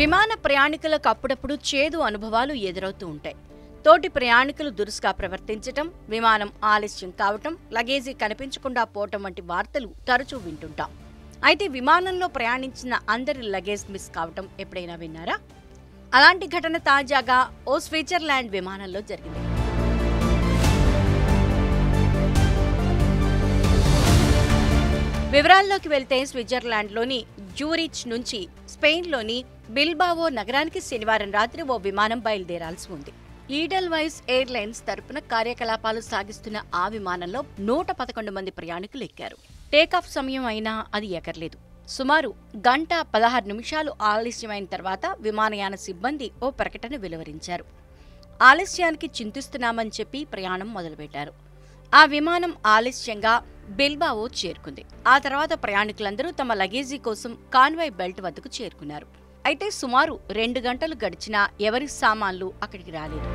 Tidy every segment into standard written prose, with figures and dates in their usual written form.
విమాన ప్రయాణికులకు అప్పుడప్పుడు చేదు అనుభవాలు ఎదురవుతూ ఉంటాయి. తోటి ప్రయాణికులు దురుసుగా ప్రవర్తించటం, విమానం ఆలస్యం కావటం, లగేజీ కనిపించకుండా పోవటం వంటి వార్తలు తరచూ వింటుంటాం. అయితే విమానంలో ప్రయాణించిన అందరి లగేజ్ మిస్ కావటం ఎప్పుడైనా విన్నారా? అలాంటి ఘటన తాజాగా ఓ స్విట్జర్లాండ్ విమానంలో జరిగింది. వివరాల్లోకి వెళ్తే స్విట్జర్లాండ్లోని జ్యూరిచ్ నుంచి స్పెయిన్లోని బిల్బావో నగరానికి శనివారం రాత్రి ఓ విమానం బయలుదేరాల్సి ఉంది. ఈడెల్వైస్ ఎయిర్లైన్స్ తరపున కార్యకలాపాలు సాగిస్తున్న ఆ విమానంలో 111 మంది ప్రయాణికులు ఎక్కారు. టేకాఫ్ సమయం అయినా అది ఎగరలేదు. సుమారు 1:16 నిమిషాలు ఆలస్యమైన తర్వాత విమానయాన సిబ్బంది ఓ ప్రకటన వెలువరించారు. ఆలస్యానికి చింతిస్తున్నామని చెప్పి ప్రయాణం మొదలుపెట్టారు. ఆ విమానం ఆలస్యంగా బిల్బావో చేరుకుంది. ఆ తర్వాత ప్రయాణికులందరూ తమ లగేజీ కోసం కాన్వాయ్ బెల్ట్ వద్దకు చేరుకున్నారు. అయితే సుమారు 2 గంటలు గడిచినా ఎవరి సామాన్లు అక్కడికి రాలేదు.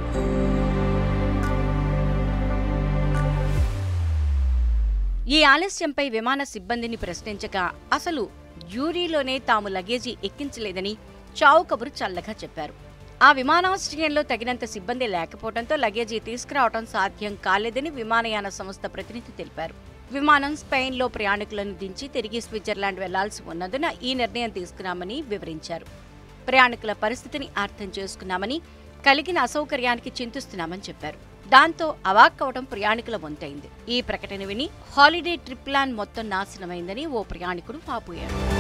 ఈ ఆలస్యంపై విమాన సిబ్బందిని ప్రశ్నించగా అసలు జ్యూరీలోనే తాము లగేజీ ఎక్కించలేదని చావు కబురు చల్లగా చెప్పారు. ఆ విమానాశ్రయంలో తగినంత సిబ్బంది లేకపోవడంతో లగేజీ తీసుకురావడం సాధ్యం కాలేదని విమానయాన సంస్థ ప్రతినిధి తెలిపారు. విమానం స్పెయిన్లో ప్రయాణికులను దించి తిరిగి స్విట్జర్లాండ్ వెళ్లాల్సి ఉన్నందున ఈ నిర్ణయం తీసుకున్నామని వివరించారు. ప్రయాణికుల పరిస్థితిని అర్థం చేసుకున్నామని, కలిగిన అసౌకర్యానికి చింతిస్తున్నామని చెప్పారు. దాంతో అవాక్కవడం ప్రయాణికుల వంతైంది. ఈ ప్రకటన విని హాలిడే ట్రిప్ ప్లాన్ మొత్తం నాశనమైందని ఓ ప్రయాణికుడు వాపోయాడు.